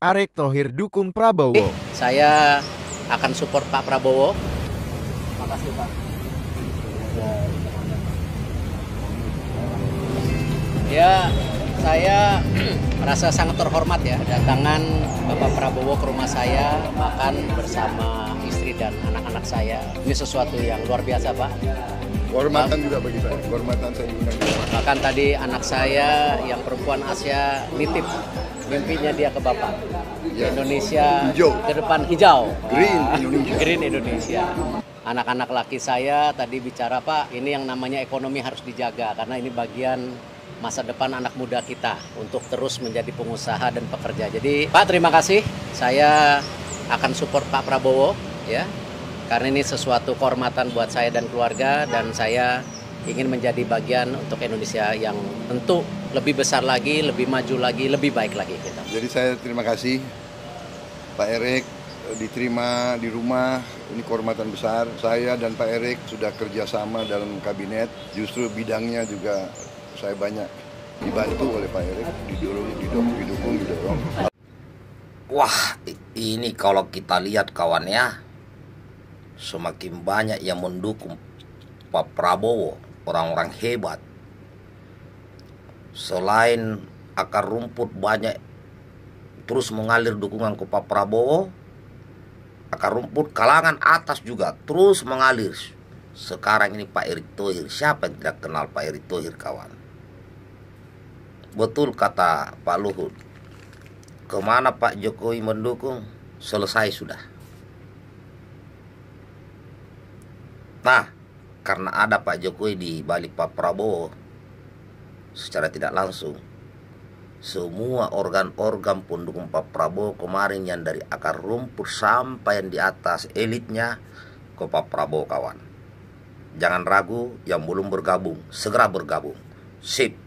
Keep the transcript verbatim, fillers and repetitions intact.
Erick Thohir dukung Prabowo. Saya akan support Pak Prabowo. Makasih Pak. Ya, saya merasa sangat terhormat ya datangan Bapak Prabowo ke rumah saya makan bersama istri dan anak-anak saya. Ini sesuatu yang luar biasa Pak. Kehormatan juga bagi saya, kehormatan saya juga. Bahkan tadi anak saya yang perempuan Asia nitip mimpinya dia ke Bapak. Ya. Indonesia Hijau. ke depan hijau. Green Ah, Indonesia. Green Indonesia. Anak-anak laki saya tadi bicara, Pak, ini yang namanya ekonomi harus dijaga karena ini bagian masa depan anak muda kita untuk terus menjadi pengusaha dan pekerja. Jadi, Pak, terima kasih. Saya akan support Pak Prabowo ya. Karena ini sesuatu kehormatan buat saya dan keluarga, dan saya ingin menjadi bagian untuk Indonesia yang tentu lebih besar lagi, lebih maju lagi, lebih baik lagi kita. Jadi saya terima kasih Pak Erick diterima di rumah, ini kehormatan besar. Saya dan Pak Erick sudah kerjasama dalam kabinet, justru bidangnya juga saya banyak dibantu oleh Pak Erick, didorong, didorong, didukung, didorong. Wah, ini kalau kita lihat kawan ya, semakin banyak yang mendukung Pak Prabowo, orang-orang hebat. Selain akar rumput banyak terus mengalir dukungan ke Pak Prabowo, akar rumput kalangan atas juga terus mengalir. Sekarang ini Pak Erick Thohir, siapa yang tidak kenal Pak Erick Thohir kawan? Betul kata Pak Luhut, kemana Pak Jokowi mendukung, selesai sudah. Nah, karena ada Pak Jokowi di balik Pak Prabowo, secara tidak langsung, semua organ-organ pendukung Pak Prabowo kemarin yang dari akar rumput sampai yang di atas elitnya ke Pak Prabowo kawan. Jangan ragu, yang belum bergabung, segera bergabung. Sip.